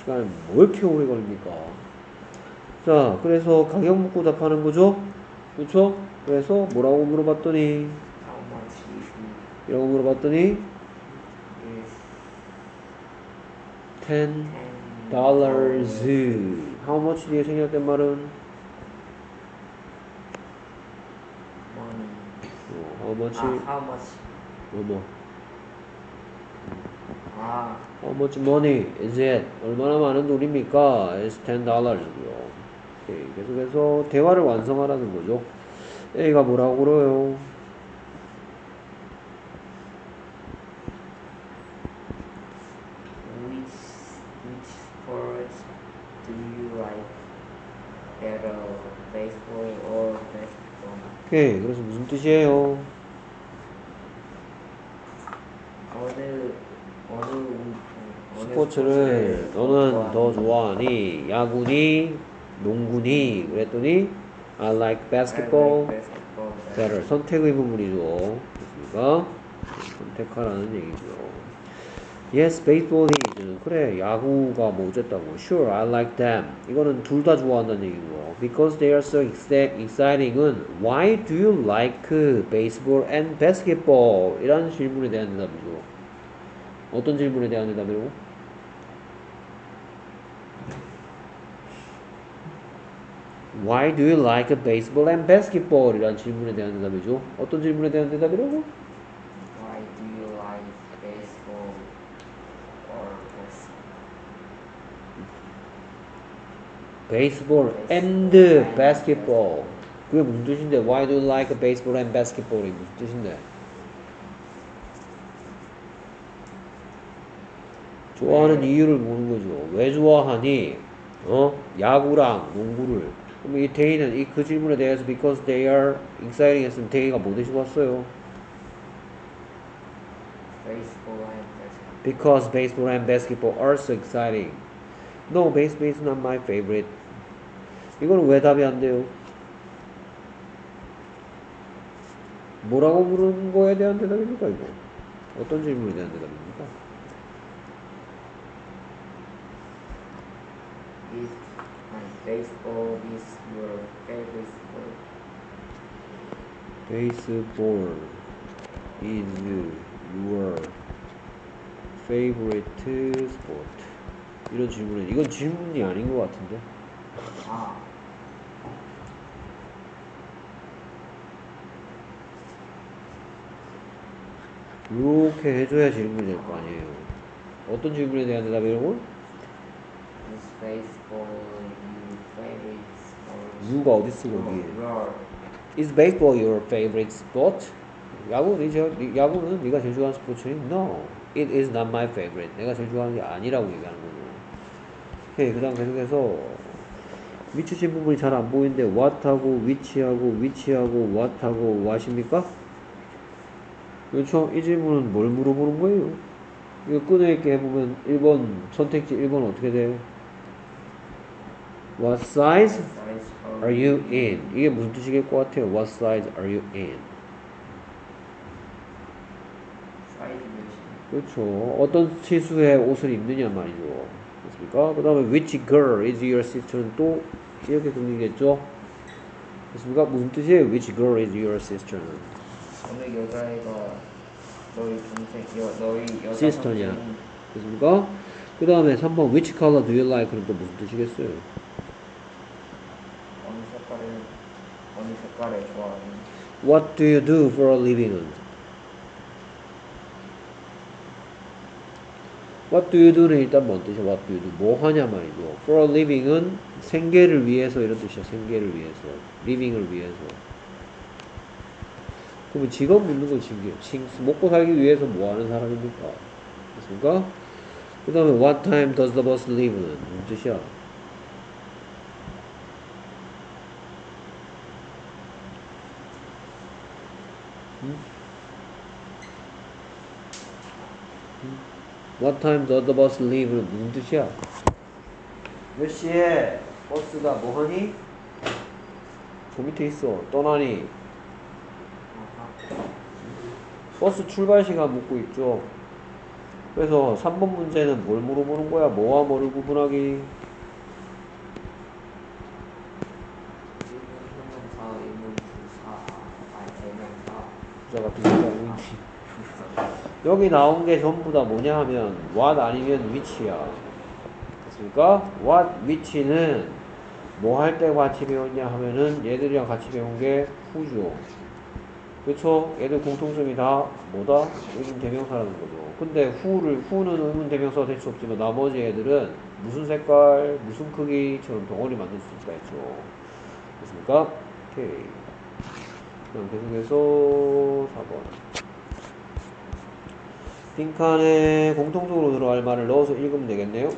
시간이 뭐 이렇게 오래 걸립니까? 자, 그래서 가격 묻고 답하는 거죠? 그렇죠? 그래서 뭐라고 물어봤더니 How much is 이라고 물어봤더니 is $10 $10 How much 뒤에 생략된 말은 money? how much How much? 뭐뭐 아, How much money is it? 얼마나 많은 돈입니까? It's $10고요. 오케이. 계속해서 대화를 완성하라는 거죠. A가 뭐라고 그래요? which sports do you like better, baseball or basketball? 오케이. 그래서 무슨 뜻이에요? 어느 스포츠를 너는 더 좋아하니? 야구니? 농구니? 그랬더니 I like basketball basketball better. 선택 의문문이죠. 됐습니까? 선택하라는 얘기죠. Yes, baseball is. 그래, 야구가 뭐 어쨌다고. Sure, I like them. 이거는 둘 다 좋아한다는 얘기고. Because they are so exciting은 Why do you like baseball and basketball? 이라는 질문에 대한 대답이죠. 어떤 질문에 대한 대답이라고? Why do you like baseball and basketball? 이라는 질문에 대한 대답이죠. 어떤 질문에 대한 대답이라고? Why do you like baseball or Baseball and basketball. 그게 무슨 뜻인데? Why do you like baseball and basketball? 이 무슨 뜻인데? 좋아하는 이유를 모르는 거죠. 왜 좋아하니? 야구랑 농구를. 그럼 이 데이는 그 질문에 대해서 because they are exciting 했으면 데이가 뭐 대시고 왔어요? baseball and basketball? Because baseball and basketball are so exciting. No, baseball is not my favorite. 이거는 왜 답이 안 돼요? 뭐라고 물은 거에 대한 대답입니까, 이거? 어떤 질문에 대한 대답입니까? Is baseball is your favorite sport? Baseball is your favorite sport. 이런 질문에 이건 질문이 아닌 것 같은데. 아, 이렇게 해줘야 질문이 될 거 아니에요. 어떤 질문에 대한 대답이라고? is baseball your favorite sport? U가 어디 쓰고 거기에? Your Is baseball your favorite sport? 야구는 네가 제일 좋아하는 스포츠니? No, it is not my favorite. 내가 제일 좋아하는 게 아니라고 얘기하는 거죠. 오케이, 그 다음 계속해서 위치신 부분이 잘 안 보이는데 what하고 which하고 what하고 what입니까? 그렇죠? 이 질문은 뭘 물어보는 거예요? 이거 끊어있게 해보면 1번 선택지 1번 어떻게 돼? What size size are you in? 이게 무슨 뜻이겠을 것 같아요? What size are you in? size 몇이? 그렇죠. 어떤 치수의 옷을 입느냐 말이죠. 됐습니까? 그 다음에 which girl is your sister는 또 이렇게 들리겠죠? 됐습니까? 무슨 뜻이에요? Which girl is your sister는? 어느 여자애가 너희 동생, 너희 여자 sister냐? 동생이 됐습니까? 그 다음에 3번 which color do you like? 그럼 또 무슨 뜻이겠어요? 어느 색깔을 좋아하는? What do you do for a living은? What do you do는 일단 뭔 뜻이야? What do you do? 뭐 하냐 말이죠. For a living은 생계를 위해서 이런 뜻이야. 생계를 위해서. living을 위해서. 그러면 직업 묻는 건 먹고 살기 위해서 뭐 하는 사람입니까? 됐습니까? 그 다음에 what time does the bus leave는 무슨 뜻이야? What time does the bus leave는 무슨 뜻이야? 몇 시에 버스가 뭐하니? 저 밑에 있어. 떠나니? 버스 출발 시간 묻고 있죠. 그래서 3번 문제는 뭘 물어보는 거야? 뭐와 뭐를 구분하기? 일문형사, 일문부사, 대명사. 부사 같은 거 알고 있니? 여기 나온 게 전부 다 뭐냐 하면 what 아니면 which야. 됐습니까? what, which는 뭐 할 때 같이 배웠냐 하면은 얘들이랑 같이 배운 게 who죠. 그쵸? 얘들 공통점이 다 뭐다? 의문 대명사라는 거죠. 근데 who는 의문 대명사가 될 수 없지만 나머지 애들은 무슨 색깔, 무슨 크기처럼 덩어리 만들 수 있다 했죠. 됐습니까? 오케이. 그럼 계속해서 4번. 빈칸에 공통적으로 들어갈 말을 넣어서 읽으면 되겠네요.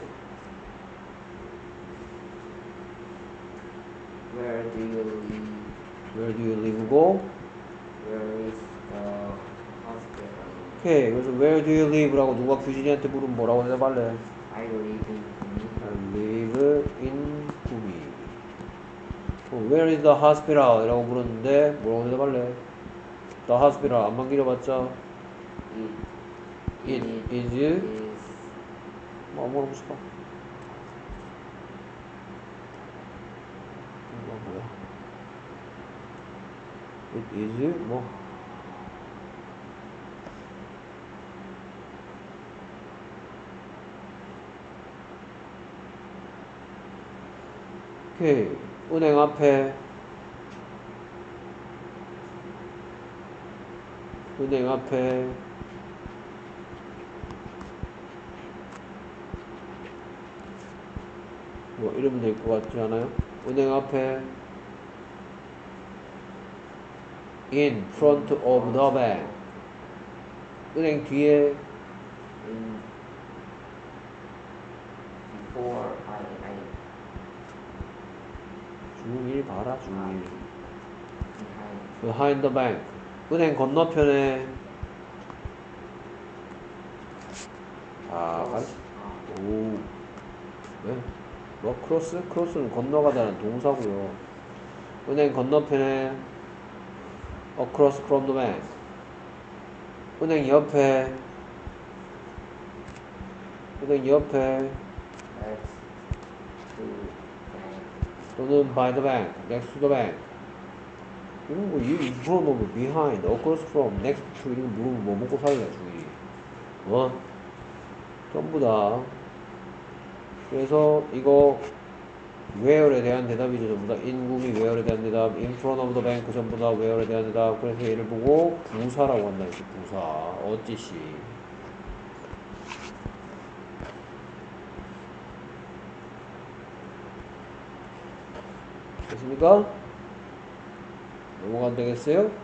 Where do you live? Where do you live고? Where is the hospital? 오케이. 그래서 where do you live라고 누가 규진이한테 물으면 뭐라고 대답할래? I live in I live in 구미. Where is the hospital? 이라고 물었는데 뭐라고 대답할래? The hospital 안만 길어봤자 It is 뭐 물어보고 싶어? 이거 뭐야? It is 뭐? 오케이. 은행 앞에 뭐 이러면 될 것 같지 않아요? 은행 앞에 in front of the bank. 은행 뒤에 in before I 중일 봐라 중일. behind behind the bank. 은행 건너편에 오. 네? 뭐 크로스? 크로스는 건너가다는 동사고요. 은행 건너편에 across from the bank. 은행 옆에 next to bank. 또는 by the bank, next to the bank. 이런 거 물어보면 behind, across from, next to 이런 거 물어보면 뭐 먹고 살냐 주의. 전부 다. 그래서 이거 where에 대한 대답이죠. 전부 다 인국이 where에 대한 대답, in front of the bank 전부 다 where에 대한 대답. 그래서 얘를 보고 부사라고 한다 했지. 부사. 어찌시. 됐습니까? 넘어가면 되겠어요? 오케이.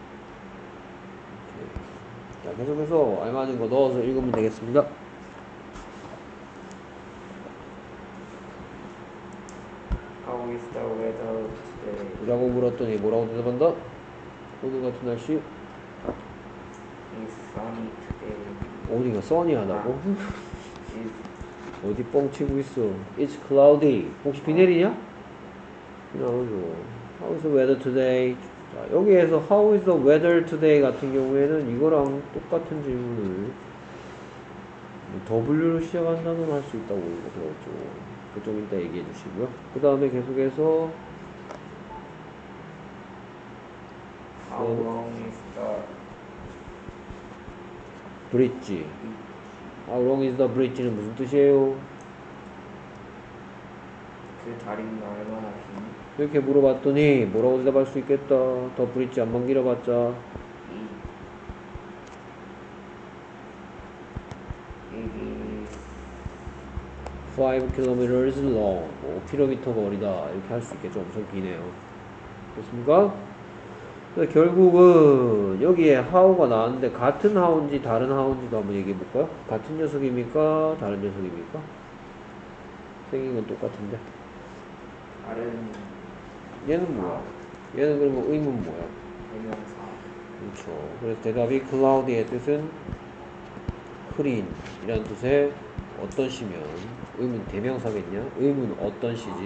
자, 계속해서 알맞은 거 넣어서 읽으면 되겠습니다. How is the weather today? 라고 물었더니 뭐라고 대답한다? 오늘 같은 날씨? It's sunny today. 어디가 써니하다고? It's 어디 뻥치고 있어? It's cloudy. 혹시 비 내리냐? 나오죠. How is the weather today? 자, 여기에서 How is the weather today 같은 경우에는 이거랑 똑같은 질문을 W로 시작한 단어로 할 수 있다고 들었죠. 그좀 이따 얘기해 주시고요. 그 다음에 계속해서 how long is the bridge. How long is the bridge는 무슨 뜻이에요? 그 다리는 얼마나 긴? 이렇게 물어봤더니 뭐라고 대답할 수 있겠다. 더 브릿지 안만 길어봤자 It is 5 kilometers long. 5km 거리다. 이렇게 할 수 있겠죠. 엄청 기네요. 됐습니까? 그래서 결국은 여기에 how가 나왔는데 같은 how인지 다른 how인지도 한번 얘기해 볼까요? 같은 녀석입니까? 다른 녀석입니까? 생긴 건 똑같은데. 다른 얘는 뭐야? 얘는 그러면 의문 뭐야? 대명사. 그렇죠. 그래서 대답이 cloudy의 뜻은 흐린 이라는 뜻의 어떤 시면 의문 대명사겠냐? 의문 어떤 시지?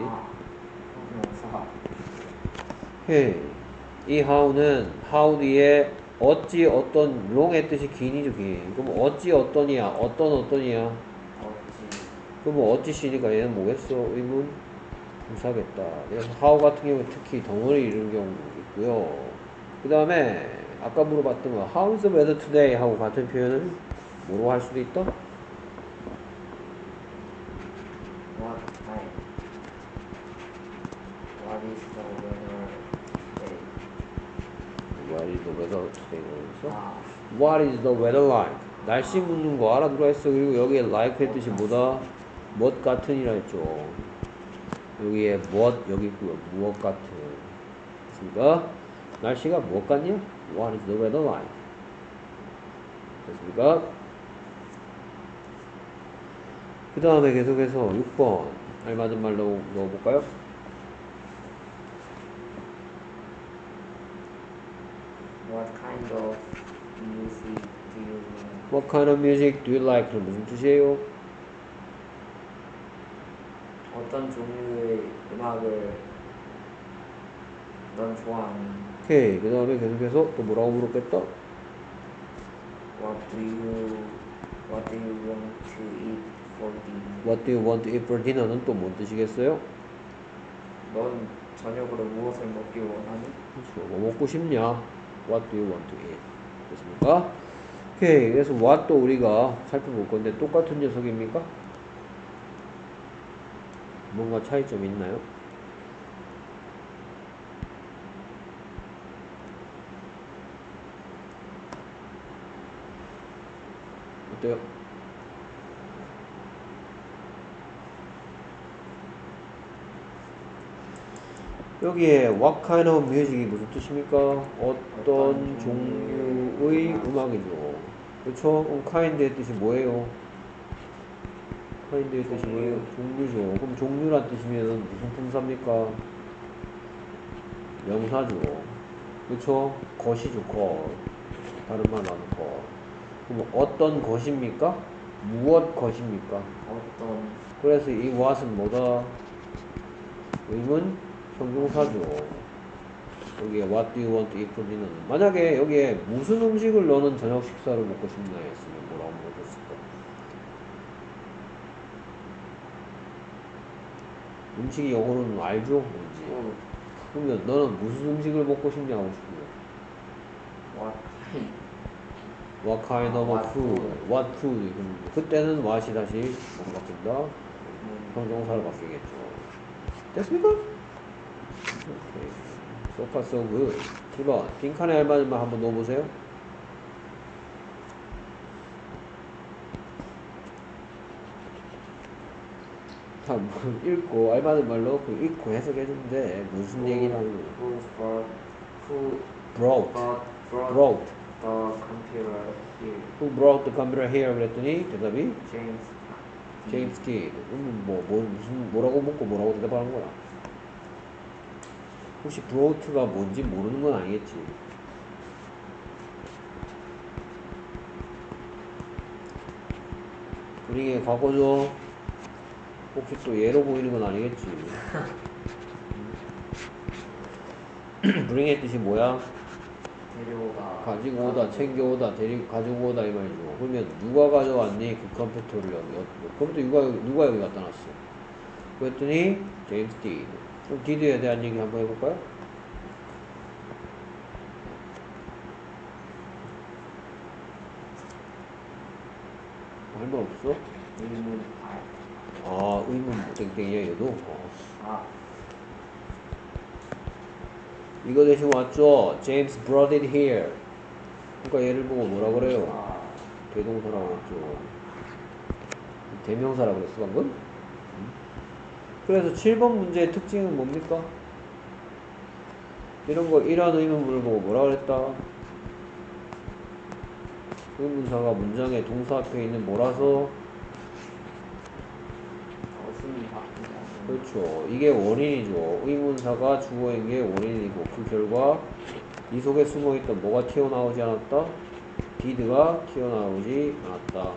대명사. 이 how는 how 뒤에 어찌 어떤 long의 뜻이 긴이죠 긴. 그럼 어찌 어떠냐 어떠냐 어찌 그럼 어찌 씨니까 얘는 뭐겠어 의문 부사겠다. 그래서 how 같은 경우에 특히 덩어리 이루는 경우 있고요. 그 다음에 아까 물어봤던 거 how is the weather today 하고 같은 표현을 뭐로 할 수도 있다? what time what is the weather today What is the weather today? 그래서 아 What is the weather like? 날씨 묻는 거 알아들어 했어. 그리고 여기에 like의 뜻이 뭐다? 뭣 같은이라 했죠. 여기에 what 여기 있고요. 무엇 같은. 됐습니까? 날씨가 무엇 같냐? What is the weather like? 됐습니까? 그 다음에 계속해서 6번 알맞은 말로 넣어볼까요? what kind of music do you like What kind of music do you like? 그럼 무슨 뜻이에요? 어떤 종류의 음악을 넌 좋아하니 오케이. 그 다음에 계속해서 또 뭐라고 물었겠다? what do you want to eat for dinner What do you want to eat for dinner는 또 뭔 뜻이겠어요? 넌 저녁으로 무엇을 먹기 원하니? 그렇죠. 뭐 먹고 싶냐? What do you want to eat? 됐습니까? 오케이. 그래서 what도 우리가 살펴볼 건데 똑같은 녀석입니까? 뭔가 차이점이 있나요? 어때요? 여기에 what kind of music이 무슨 뜻입니까? 어떤 종류의 음악이죠. 그렇죠? 그럼 kind의 뜻이 뭐예요? kind의 뜻이 뭐예요? 종류죠. 그럼 종류란 뜻이면 무슨 품사입니까? 명사죠. 그렇죠? 것이죠. 것. 다른 말로 하는 것. 그럼 어떤 것입니까? 무엇 것입니까? 어떤 그래서 이 what은 뭐다? 의문 형용사죠. 여기에 what do you want to eat for dinner? 만약에 여기에 무슨 음식을 너는 저녁 식사로 먹고 싶나 했으면 뭐라고 물어봤을까? 음식이 영어로는 알죠? 뭔지. 그러면 너는 무슨 음식을 먹고 싶냐고 싶으면 what what kind of what food? food? what food? 그때는 what이 다시 뭐로 바뀐다? 형용사로 바뀌겠죠. 됐습니까? 오케이. So far so good. 7번 빈칸에 알맞은 말 한번 넣어보세요. 다 읽고 알맞은 말 넣고 읽고 해석해주는데 무슨 얘기라는 거예요? who brought brought the computer here Who brought the computer here? 그랬더니 대답이 James James did. 무슨 뭐라고 묻고 뭐라고 대답하는 거야? 혹시 brought가 뭔지 모르는 건 아니겠지? bring의 과거죠. 혹시 또 예로 보이는 건 아니겠지? bring의 뜻이 뭐야? 데려오다 가지고 오다, 챙겨오다, 가지고 오다 이 말이죠. 그러면 누가 가져왔니? 그 컴퓨터를 컴퓨터 누가 여기 갖다 놨어? 그랬더니 제임스 did. 그럼 did에 대한 얘기 한번 해볼까요? 할 말 없어? 의문 의문 땡땡이야 얘도. 아 이거 대신 왔죠? James brought it here. 그러니까 얘를 보고 뭐라 그래요? 아 대동사라고 했죠. 대명사라고 그랬어 방금? 그래서 7번 문제의 특징은 뭡니까? 이런 거 이러한 의문문을 보고 뭐라 그랬다? 의문사가 문장의 동사 앞에 있는 뭐라서? 어순이 바뀌지 않는 그렇죠. 이게 원인이죠. 의문사가 주어인 게 원인이고 그 결과 이 속에 숨어있던 뭐가 튀어나오지 않았다? did가 튀어나오지 않았다.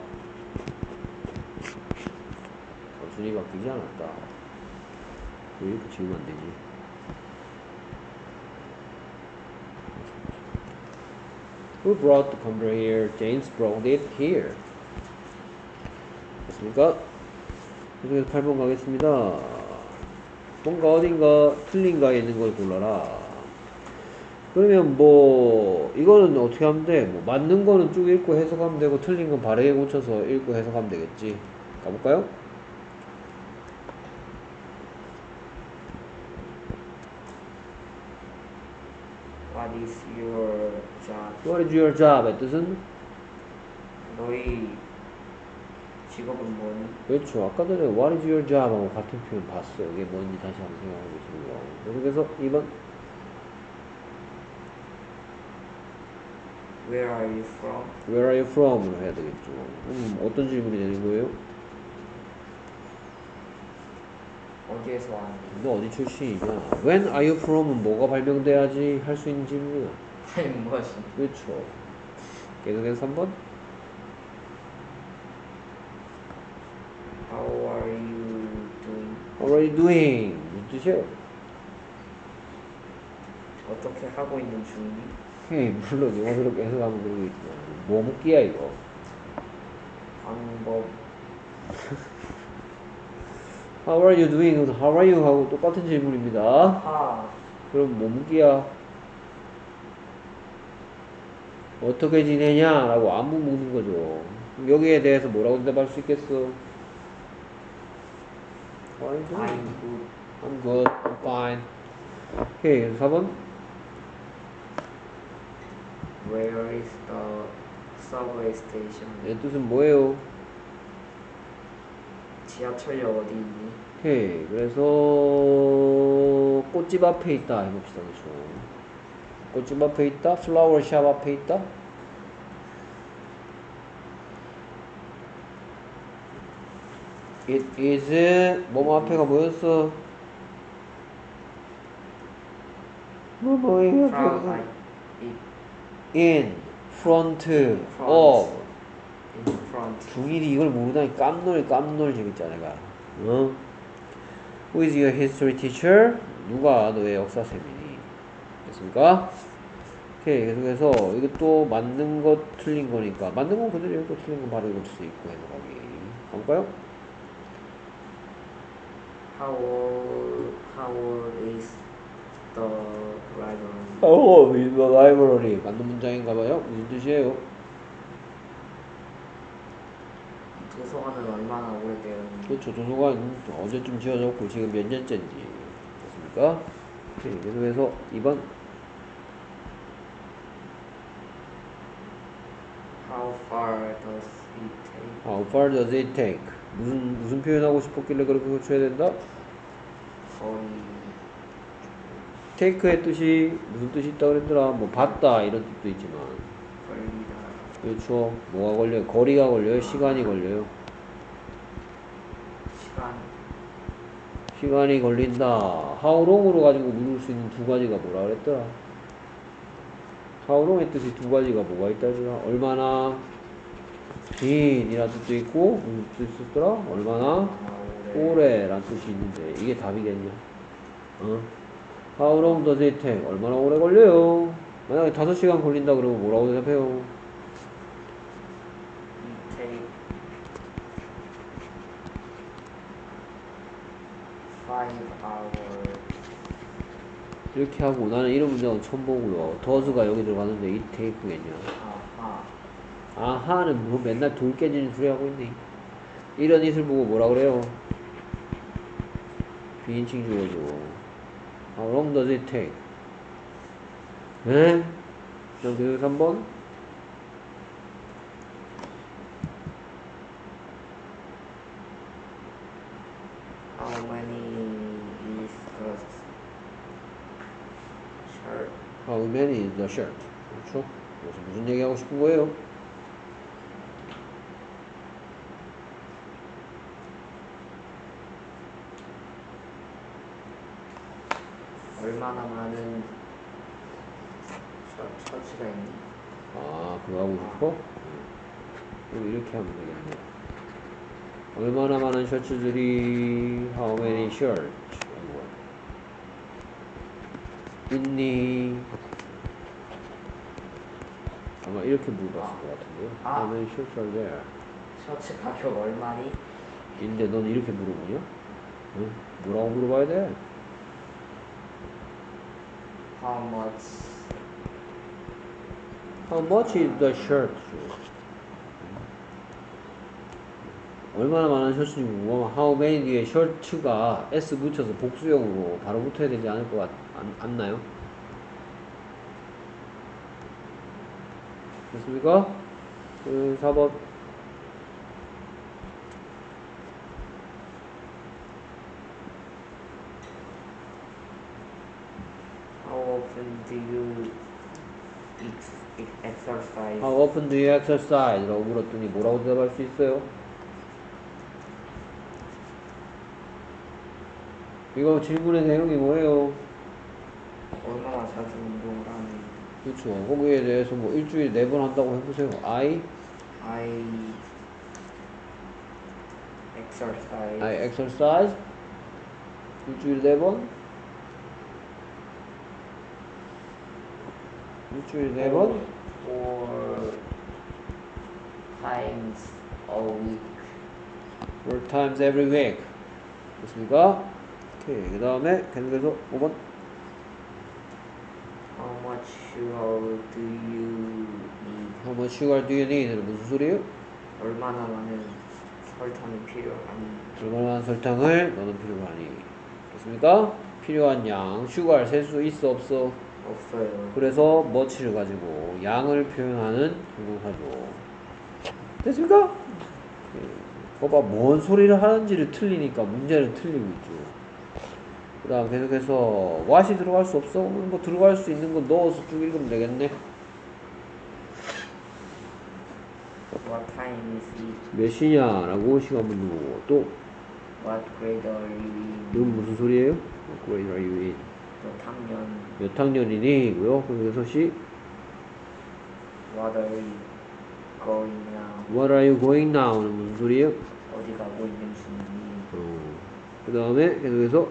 어순이 바뀌지 않았다. 왜 이렇게 지우면 안 되지? Who brought the computer here? James brought it here. 됐습니까? 계속해서 8번 가겠습니다. 뭔가 어딘가 틀린가에 있는 걸 골라라. 그러면 뭐 이거는 어떻게 하면 돼? 뭐 맞는 거는 쭉 읽고 해석하면 되고 틀린 건 바르게 고쳐서 읽고 해석하면 되겠지. 가볼까요? What is your job? What is your job의 뜻은? 너희 직업은 뭐니? 그렇죠. 아까 전에 What is your job 하고 같은 표현 봤어요. 이게 뭔지 다시 한번 생각해 보시고요. 그래서 2번 Where are you from? Where are you from? 로 해야 되겠죠. 어떤 질문이 되는 거예요? 어디에서 왔니? 너 어디 출신이냐? When are you from은 뭐가 발명돼야지 할 수 있는 질문이야. 아니 무엇이? 그렇죠. 계속해서 3번 How are you doing? How are you doing? 무슨 뜻이에요? 어떻게 하고 있는 중이니? 물론 영어스럽게 해석하면 그러겠지만 뭐 묻기야 이거. 방법. How are you doing? How are you? 하고 똑같은 질문입니다. 아, 그럼 뭐 묻기야? 어떻게 지내냐? 라고 안무 묻는 거죠. 그럼 여기에 대해서 뭐라고 대답할 수 있겠어? How are you doing? I'm good. I'm good. I'm fine. 오케이, 4번. Where is the subway station? 얘 뜻은 뭐예요? 지하철역 어디 있니? 오케이, 그래서 꽃집 앞에 있다 해봅시다. 그렇죠? 꽃집 앞에 있다? 플라워 샵 앞에 있다? It is 뭐뭐 앞에가 뭐였어? 뭐뭐예요? From like In front front. of in front. 중일이 이걸 모르다니 깜놀 재밌잖아 내가. 어? Who is your history teacher? 누가 너의 역사 쌤이니? 됐습니까? 오케이, 계속해서 이것도 맞는 것 틀린 거니까 맞는 건 그대로 읽고 틀린 건 바로 읽을 수 있고 해석하기. 가볼까요? How old is the library? Oh, in the library. 맞는 문장인가봐요. 무슨 뜻이에요? 도서관은 얼마나 오래되었니? 그렇죠. 도서관 언제쯤 지어졌고 지금 몇 년째인지. 됐습니까? 오케이, 계속해서 2번. How far does it take? How far does it take? 무슨 표현하고 싶었길래 그렇게 고쳐야 된다? 거의 take의 뜻이 무슨 뜻이 있다 그랬더라? 뭐 봤다 이런 뜻도 있지만 걸리다. 그렇죠. 뭐가 걸려요? 거리가 걸려요? 시간이 걸려요? 시간이 걸린다. How long으로 가지고 물을 수 있는 두 가지가 뭐라 그랬더라? How long의 뜻이 두 가지가 뭐가 있다 그랬더라? 얼마나 긴이란 뜻도 있고 무슨 뜻이 있었더라? 얼마나 오래란 뜻이 있는데 이게 답이겠냐? 어? How long does it take? 얼마나 오래 걸려요? 만약에 5시간 걸린다 그러면 뭐라고 대답해요? It take 5 hours. 이렇게 하고 나는 이런 문장은 처음 보고요. does가 여기 들어가는데 it take겠냐? 아하. 아하는 뭐 맨날 돌 깨지는 소리 하고 있네. 이런 it을 보고 뭐라 그래요? 비인칭 주어죠. How long does it take? 네? 그럼 계속 3번. How many is the shirt? How many is the shirt? 그렇죠? 그래서 무슨 얘기하고 싶은 거예요? 얼마나 많은 셔츠가 있니? 아, 그거 하고 싶어? 그럼 이렇게 하면 되겠네. 얼마나 많은 셔츠들이 How many shirts? 있니? 아마 이렇게 물어봤을 것 같은데요. How many shirts are there? 셔츠 가격 얼마니? 인데 넌 이렇게 물어보냐? 응? 뭐라고 물어봐야 돼? How much? How much is the shirt? 얼마나 많은 셔츠인지 궁금하면 how many 뒤에 셔츠가 s 붙여서 복수형으로 바로 붙어야 되지 않을 것 않나요? 됐습니까? 4번. How often do you exercise? How often do you exercise? 라고 물었더니 뭐라고 대답할 수 있어요? 이거 질문의 내용이 뭐예요? 얼마나 자주 운동을 하는지. 그렇죠. 거기에 대해서 뭐 일주일에 4번 한다고 해보세요. I exercise. 일주일에 4번. 일주일에 4번. Four times a week. 4 times every week. 됐습니까? 오케이. 그 다음에 계속해서 5번. How much sugar do you need? How much sugar do you need? 무슨 소리예요? 얼마나 많은 설탕이 필요하니? 얼마나 많은 설탕을 너는 필요하니? 됐습니까? 필요한 양, 슈가를 셀 수 있어 없어? 없어요. 그래서 much를 가지고 양을 표현하는 형용사죠. 됐습니까? 봐봐, 뭔 소리를 하는지를 틀리니까 문제는 틀리고 있죠. 그 다음 계속해서 what이 들어갈 수 없어? 뭐 들어갈 수 있는 거 넣어서 쭉 읽으면 되겠네. What time is it? 몇 시냐라고 시간 묻는 거고, 또 What grade are you in? 이건 무슨 소리예요? What grade are you in? 몇 학년? 몇 학년이니? 고요. 그래서 시 What are you going now? What are you going now?는 무슨 소리예요? 어디 가고 있는 중이니? 그 다음에 계속해서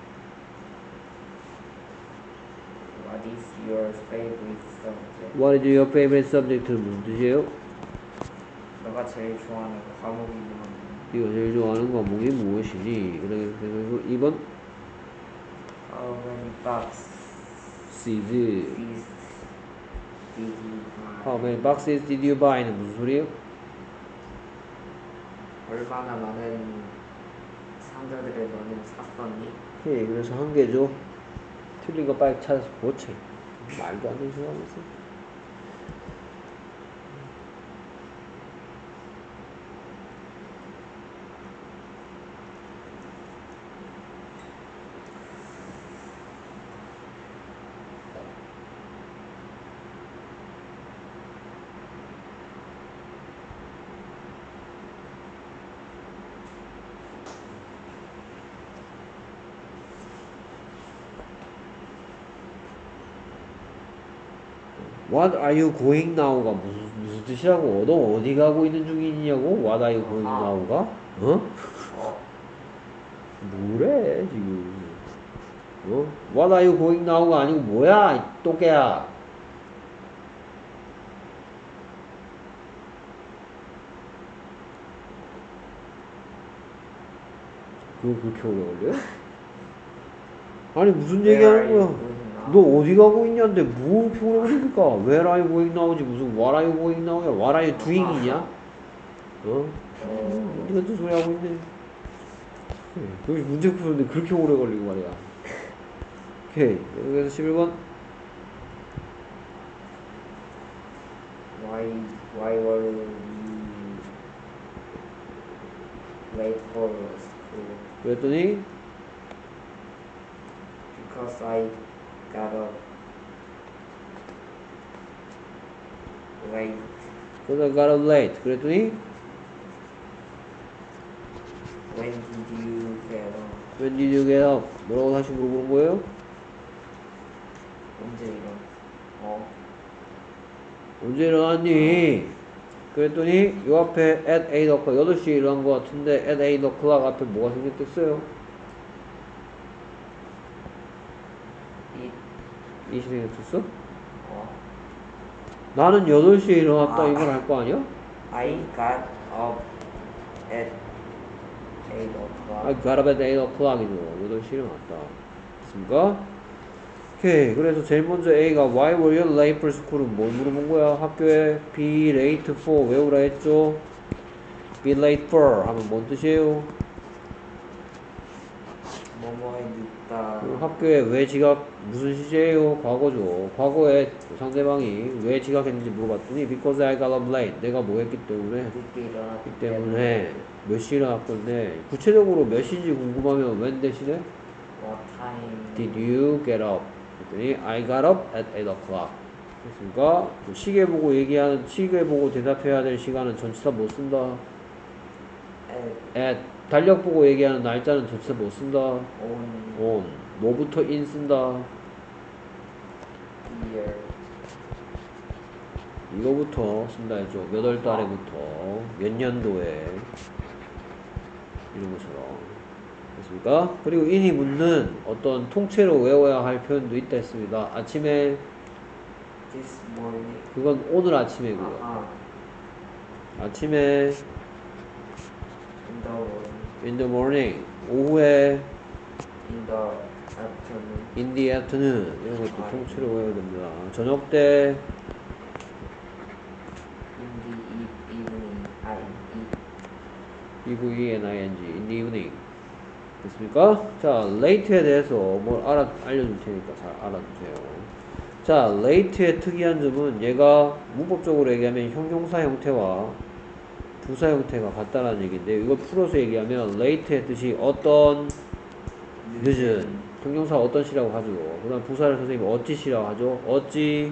What is your favorite subject? What is your favorite subject는 무슨 뜻이에요? 너가 제일 좋아하는 과목이 뭐니? 네가 제일 좋아하는 과목이 무엇이니? 그 다음에 계속해서 2번 How many boxes Seeds. did you buy? How many boxes did you buy?는 무슨 소리예요? 얼마나 많은 상자들을 너는 샀었니? 오케이, 그래서 한 개죠. 틀린 거 빨리 찾아서 고쳐. 말도 안 되는 소리 하고 있어. What are you going now가 무슨 뜻이라고? 너 어디 가고 있는 중이냐고? What are you going now가? 어? 뭐래 지금? 어? What are you going now가 아니고 뭐야? 이 또깨야. 그거 그렇게 오래 걸려? 아니 무슨 얘기하는 거야? 너 어디 가고 있냐는데 뭐 이렇게 오래 걸립니까? Where are you going now지 무슨 What are you going now야? What are you doing이냐? 어? 어디 같은 소리 하고 있네. 여기 문제 푸는데 그렇게 오래 걸리고 말이야. 오케이. 여기서 11번. Why were you late for school? 그랬더니 Because I got up late. Because I got up late. 그랬더니 When did you get up? When did you get up? 뭐라고 다시 물어보는 거예요? 언제 일어났어? 언제 일어났니? 그랬더니 요 앞에 at 8 o'clock 8시에 일어난 것 같은데 at 8 o'clock 앞에 뭐가 생겼겠어요? 이 생겼었어? 나는 8시에 일어났다 이걸 할 거 아니야? I got up at 8 o'clock. I got up at 8 o'clock이죠. 8시에 일어났다. 됐습니까? 오케이. 그래서 제일 먼저 A가 Why were you late for school은 뭘 물어본 거야? 학교에 be late for 외우라 했죠? be late for 하면 뭔 뜻이에요? 뭐뭐에 늦다. 학교에 왜 지각 무슨 시제예요? 과거죠. 과거에 상대방이 왜 지각했는지 물어봤더니 because I got up late. 내가 뭐 했기 때문에? 늦게 일어났기 그 때문에 몇 시에 일어날 건데 구체적으로 몇 시인지 궁금하면 when 대신에 What time did you get up? 그랬더니 I got up at 8 o'clock. 됐습니까? 시계 보고 얘기하는 시계 보고 대답해야 될 시간은 전치사 못 쓴다. at 달력 보고 얘기하는 날짜는 전치사 못 쓴다. on 뭐부터 in 쓴다. year 이거부터 쓴다 했죠. 몇 월 달에부터 몇 년도에 이런 것처럼 됐습니까? 그리고 in이 묻는 어떤 통째로 외워야 할 표현도 있다 했습니다. 아침에 this morning. 그건 오늘 아침에고요. 아침에 in the morning. in the morning 오후에 In the afternoon. in the afternoon 이런 것도 통째로 외워야 됩니다. 저녁 때 In the evening. EVENING in the evening 됐습니까? 자, late에 대해서 뭘 알려줄 테니까 잘 알아두세요. 자, late의 특이한 점은 얘가 문법적으로 얘기하면 형용사 형태와 부사 형태가 같다라는 얘기인데 이걸 풀어서 얘기하면 late의 뜻이 어떤 늦은 형용사 어떤 시라고 하죠. 그 다음 부사를 선생님이 어찌 시라고 하죠. 어찌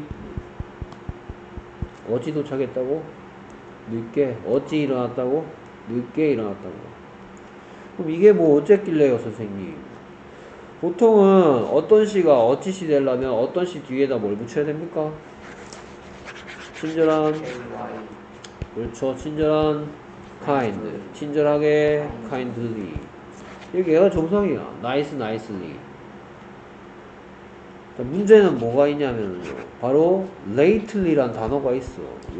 도착했다고? 늦게. 어찌 일어났다고? 늦게 일어났다고. 그럼 이게 뭐 어쨌길래요 선생님? 보통은 어떤 시가 어찌 시 되려면 어떤 시 뒤에다 뭘 붙여야 됩니까? 친절한 그렇죠. 친절한 kind 친절하게 kindly 여기가 정상이야. nicely 자, 문제는 뭐가 있냐면요 바로 lately란 단어가 있어.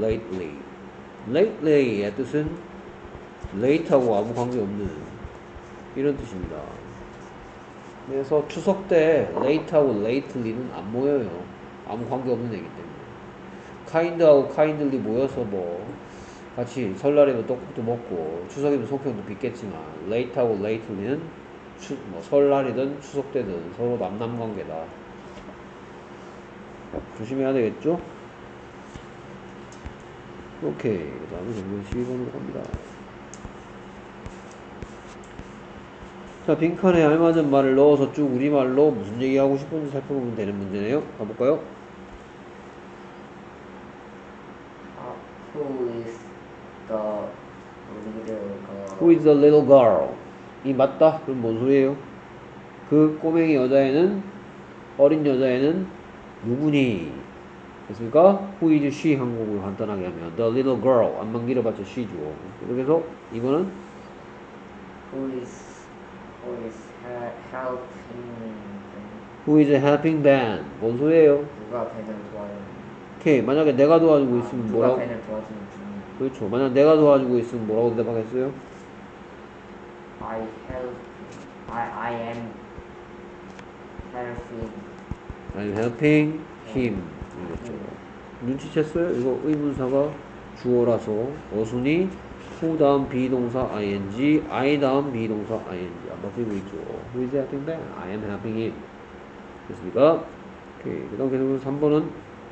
lately의 뜻은 late하고 아무 관계없는 이런 뜻입니다. 그래서 추석 때 late하고 lately는 안 모여요. 아무 관계없는 애기 때문에. kind하고 kindly 모여서 뭐 같이 설날이면 떡국도 먹고 추석이면 송편도 빚겠지만 late하고 lately는 뭐 설날이든 추석 때든 서로 남남관계다. 조심해야 되겠죠? 오케이. 그 다음에 정문 12번으로 갑니다. 자, 빈칸에 알맞은 말을 넣어서 쭉 우리말로 무슨 얘기하고 싶은지 살펴보면 되는 문제네요. 가볼까요? Who is the little girl? Who is the little girl? 이 맞다? 그럼 뭔 소리예요? 그 꼬맹이 여자애는 어린 여자애는 누구니? 됐습니까? Who is she? 한국어로 간단하게 하면 the little girl 안만 길어봤자 she죠. 이렇게 해서 이거는 Who is helping them? Who is helping Ben? 뭔 소리예요? 누가 벤을 도와주는? 오케이. 만약에 내가 도와주고 있으면 누가 뭐라고? 벤을 도와주는 중이? 그렇죠. 만약 내가 도와주고 있으면 뭐라고 대답하겠어요? I am helping. I'm helping him. 이거죠. 눈치챘어요? 이거 의문사가 주어라서 어순이 who 다음 비동사 ing, I 다음 비동사 ing 안 바뀌고 있죠. Who is helping Ben? I am helping him. 됐습니까? 오케이. 그 다음 계속해서 3번은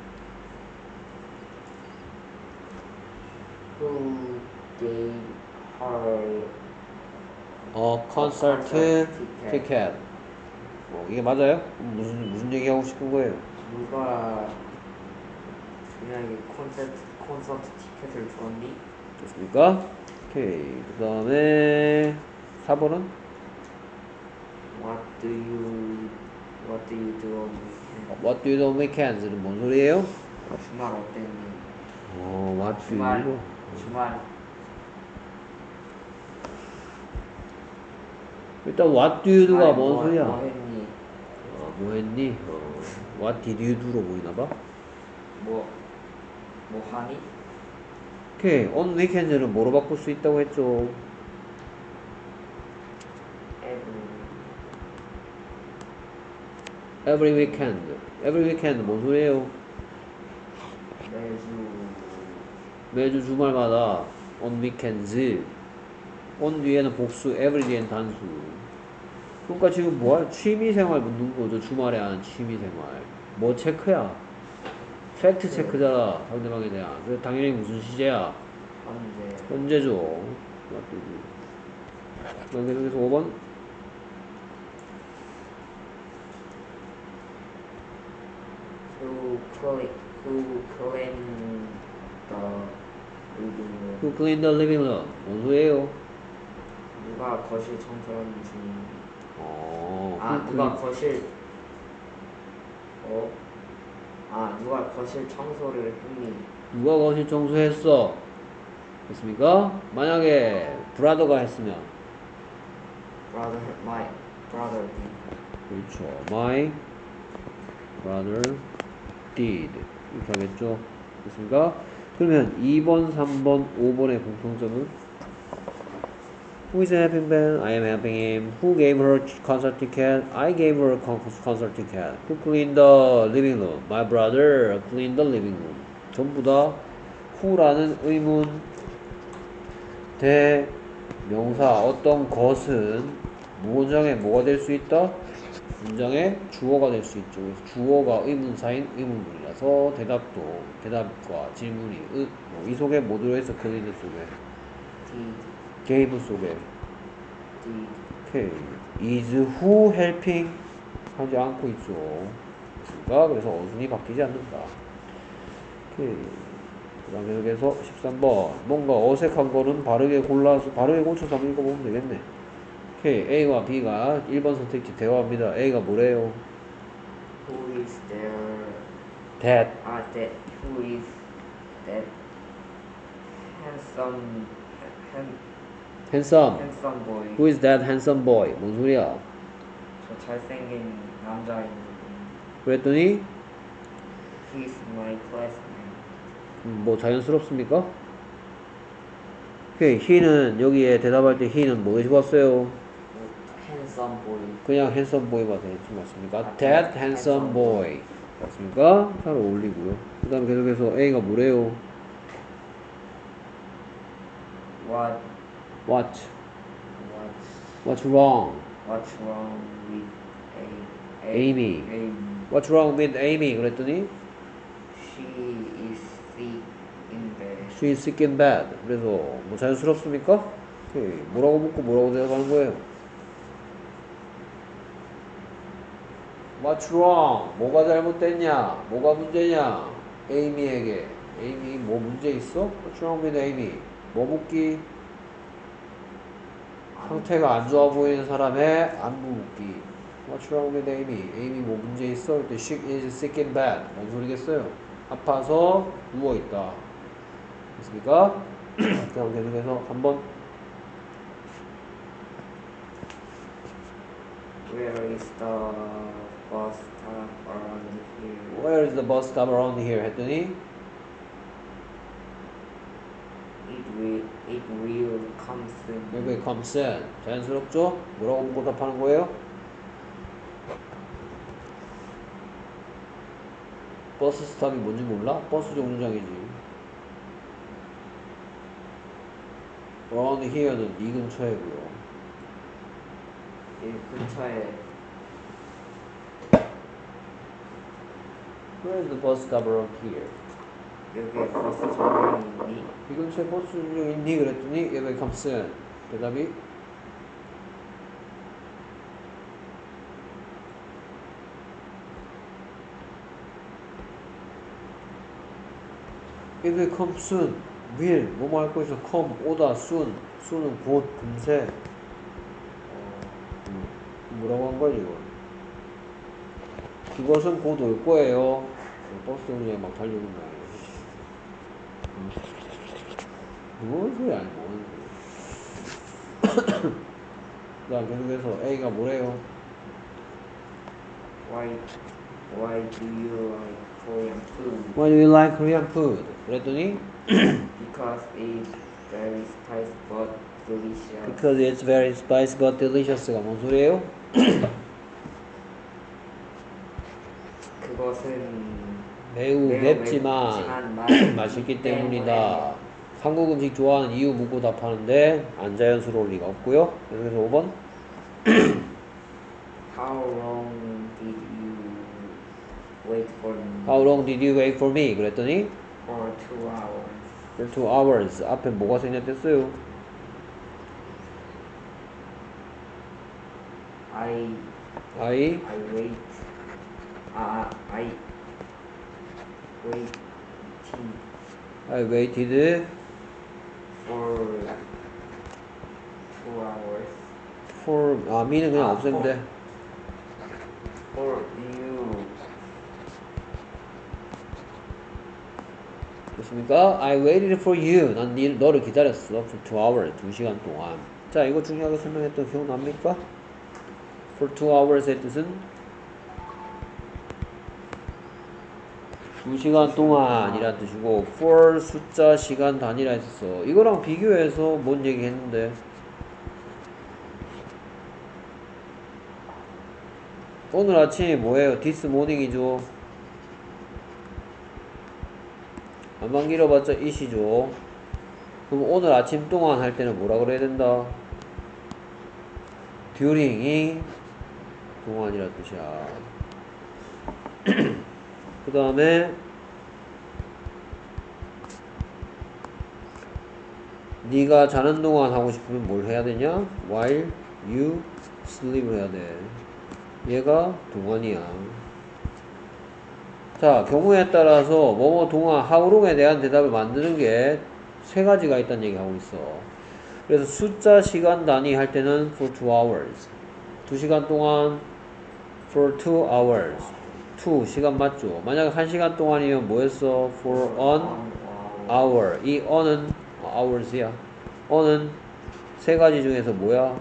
Who gave her concert ticket. 이게 맞아요? 무슨 얘기하고 싶은 거예요? 누가 그냥 콘서트 티켓을 줬니? 됐습니까? 오케이. 그 다음에 4번은 What do you do on weekend? What do you do on weekends는 뭔 소리예요? 주말 어땠니? What do you do? 주말 일단 what do you do가 뭔 소리야? 뭐 했니? 뭐 했니? What did you do로 보이나봐? 뭐 뭐 하니? 오케이. on weekend는 뭐로 바꿀 수 있다고 했죠? every every weekend. every weekend 뭔 소리예요? 매주 매주 주말마다 on weekends. on 뒤에는 복수, every 뒤에는 단수. 그러니까 지금 뭐야? 취미생활 묻는 거죠. 주말에 하는 취미생활. 뭐 체크야? 팩트 체크잖아. 상대방에 대한. 그래서 당연히 무슨 시제야? 언제 현재죠. 맞지? 그럼 계속해서 5번. who clean the living room? Who cleaned the living room? 뭔 소리예요? 누가 거실 청소했는지 who 누가 cleaned- 거실 누가 거실 청소를 했니? 누가 거실 청소했어? 됐습니까? 만약에 브라더가 했으면 My brother did. 그렇죠. My brother did 이렇게 하겠죠. 됐습니까? 그러면 2번, 3번, 5번의 공통점은 Who is helping Ben? I am helping him. Who gave her concert ticket? I gave her concert ticket. Who cleaned the living room? My brother cleaned the living room. 전부 다 who라는 의문 대명사 어떤 것은 문장에 뭐가 될 수 있다? 문장의 주어가 될 수 있죠. 그래서 주어가 의문사인 의문문이라서 대답과 질문이 이 속에 뭐 들어있어? 클리드 속에 Did. gave 속에 Did. 오케이. is who helping 하지 않고 있죠. 그렇습니까? 그래서 어순이 바뀌지 않는다. 오케이. 그 다음에 계속해서 13번 뭔가 어색한 거는 바르게 골라서 바르게 고쳐서 한번 읽어보면 되겠네. 오케이. A와 B가 1번 선택지 대화합니다. A가 뭐래요? Who is there? That Who is that handsome handsome. handsome boy? Who is that handsome boy? 뭔 소리야? 저 잘생긴 남자입니다. 그랬더니 He's my classmate. 뭐 자연스럽습니까? 오케이. he는 여기에 대답할 때 he는 뭐 해주었어요? Handsome boy. 그냥 handsome boy만 되지 맞습니까? 아, That handsome boy 맞습니까? 잘 어울리고요. 그 다음에 계속해서 A가 뭐래요? What What's wrong? What's wrong with Amy. Amy? What's wrong with Amy? 그랬더니 She is sick in bed. She's sick in bed. 그래서 뭐 자연스럽습니까? 오케이. 뭐라고 묻고 뭐라고 대답하는 거예요? What's wrong? 뭐가 잘못됐냐? 뭐가 문제냐? 에이미에게. 에이미 뭐 문제 있어? What's wrong with Amy? 뭐 묻기? 상태가 안 좋아 보이는 사람의 안부 묻기. What's wrong with Amy? 에이미 뭐 문제 있어? 그때 she is sick in bed. 뭔 소리겠어요? 아파서 누워있다. 됐습니까? 그럼 계속해서 한번 Where is the bus stop around here? Where is the bus stop around here? 했더니 It will come soon. 여기 come soon. 자연스럽죠? 뭐라고 묻고 답하는 거예요? 버스 스탑이 뭔지 몰라? 버스 정류장이지. around here는 이 근처이고요. 이 근처에 Where is the bus stop around here? 여기 버스 정류장이 있니? 이 근처에 버스 정류장 있니? 그랬더니 여기 come soon. 대답이 It will come soon. will 뭐뭐 할 거에서 come 오다 soon. soon은 곧 금세. 뭐라고 한 거야 이거? 그것은 곧 올 거예요. 버스 정류장에 막 달려오는 거예요. 무슨 소리 아니 뭐 자 계속해서 A가 뭐래요? Why Why do you like Korean food? Why do you like Korean food? 그랬더니 Because it's very spicy but delicious. because it's very spicy but delicious가 뭔 소리예요? 그것은 매우 맵지만 맛있기 때문이다. 한국 음식 좋아하는 이유 묻고 답하는데 안 자연스러울 리가 없고요. 그래서 5번 How long did you wait for me? How long did you wait for me? 그랬더니 For 2 hours. for 2 hours 앞에 뭐가 생략됐어요? I I wait. I waiting I waited for 2 hours for me는 그냥 없애면 돼. for you. 됐습니까? I waited for you. 난 너를 기다렸어. For 2 hours. 2시간 동안. 자, 이거 중요하게 설명했던 기억납니까? For 2 hours의 뜻은 2시간 동안이란 뜻이고 for 숫자 시간 단위라 했었어. 이거랑 비교해서 뭔 얘기 했는데 오늘 아침 뭐예요? This morning이죠. 안만 길어봤자 it이죠. 그럼 오늘 아침 동안 할 때는 뭐라 그래야 된다? during이 동안이란 뜻이야. 그 다음에 네가 자는 동안 하고 싶으면 뭘 해야 되냐? while you sleep을 해야 돼. 얘가 동안이야. 자, 경우에 따라서 뭐뭐 동안 how long에 대한 대답을 만드는 게 세 가지가 있다는 얘기 하고 있어. 그래서 숫자 시간 단위 할 때는 for 2 hours 2시간 동안 for 2 hours 2 시간 맞죠? 만약 1시간 동안이면 뭐였어? for an hour 이 on은 hours야. on은 세 가지 중에서 뭐야?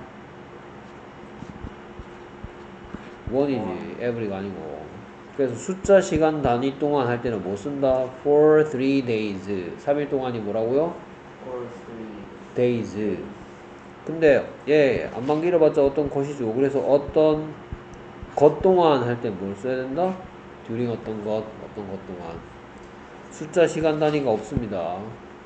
one이지 every가 아니고. 그래서 숫자 시간 단위 동안 할 때는 뭐 쓴다? for 3 days 3일 동안이 뭐라고요? For 3 days. 근데 얘 안만 길어봤자 어떤 것이죠. 그래서 어떤 것 동안 할 때 뭘 써야 된다? during 어떤 것 동안. 숫자 시간 단위가 없습니다.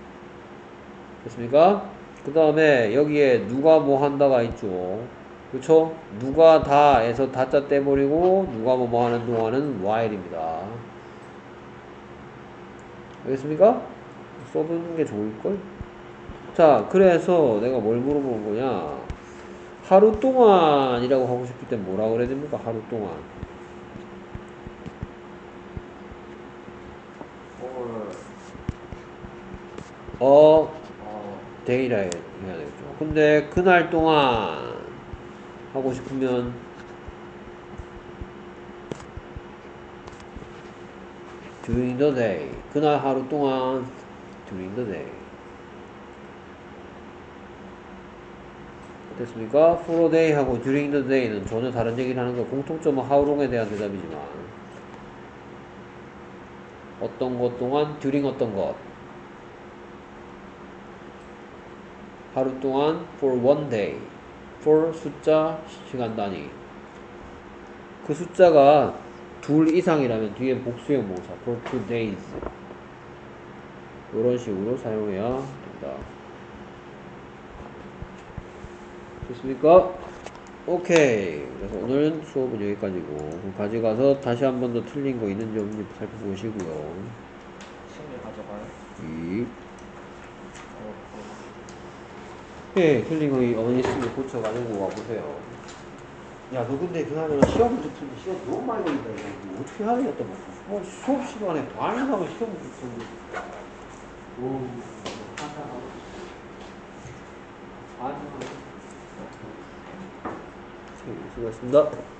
됐습니까? 그 다음에 여기에 누가 뭐 한다가 있죠. 그쵸? 누가 다에서 다자 떼버리고 누가 뭐 하는 동안은 while입니다. 알겠습니까? 써두는 게 좋을걸? 자, 그래서 내가 뭘 물어보는 거냐? 하루 동안이라고 하고 싶을 땐 뭐라 그래야 됩니까? 하루 동안. for 데이라 해야 되겠죠. 근데 그날 동안 하고 싶으면 during the day. 그날 하루 동안 during the day. 됐습니까? for a day 하고 during the day는 전혀 다른 얘기를 하는 거. 공통점은 how long에 대한 대답이지만 어떤 것 동안 during 어떤 것 하루 동안 for one day for 숫자 시간 단위 그 숫자가 둘 이상이라면 뒤에 복수형 모사 for 2 days 이런 식으로 사용해야 된다. 됐습니까? 오케이. 그래서 오늘 수업은 여기까지고 가져가서 다시 한 번 더 틀린 거 있는지 없는지 살펴보시고요. 책을 가져가요? 예, 틀린 거 어머니 쓰면 고쳐가지고 와보세요. 야, 너 근데 그날은 시험 문제 풀는데 시험 너무 많이 걸린다. 이거 어떻게 해야 되겠다 말이야. 수업 시간에 반이 나면 시험 문제 풀는데. 오, 수고하셨습니다.